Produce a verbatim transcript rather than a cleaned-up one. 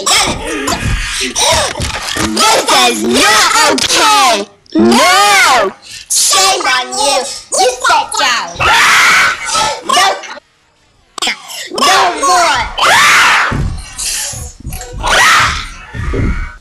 This is not okay! No! Shame on you! You said so! No! No more!